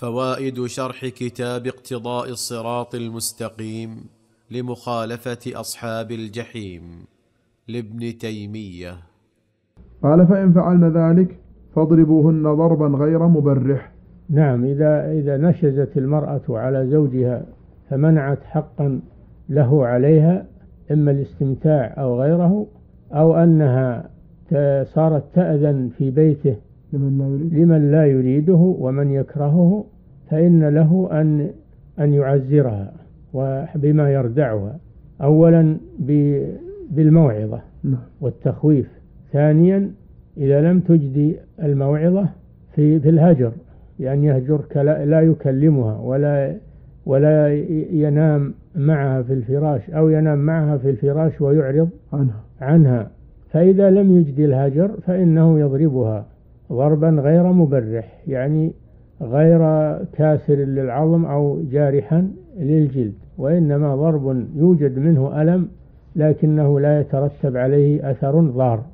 فوائد شرح كتاب اقتضاء الصراط المستقيم لمخالفة أصحاب الجحيم لابن تيمية. قال: فإن فعلن ذلك فاضربوهن ضربا غير مبرح. نعم، إذا نشزت المرأة على زوجها فمنعت حقا له عليها، إما الاستمتاع أو غيره، أو أنها صارت تأذن في بيته لمن لا يريده ومن يكرهه، فإن له أن يعزرها وبما يردعها، أولا بالموعظة والتخويف، ثانيا إذا لم تجدي الموعظة في الهجر، يعني يهجرك، لا يكلمها ولا ينام معها في الفراش، أو ينام معها في الفراش ويعرض عنها. فإذا لم يجد الهجر فإنه يضربها ضربا غير مبرح، يعني غير كاسر للعظم أو جارحا للجلد، وإنما ضرب يوجد منه ألم لكنه لا يترتب عليه أثر ضار.